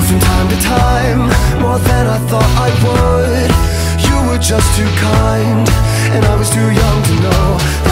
from time to time, more than I thought I would. You were just too kind, and I was too young to know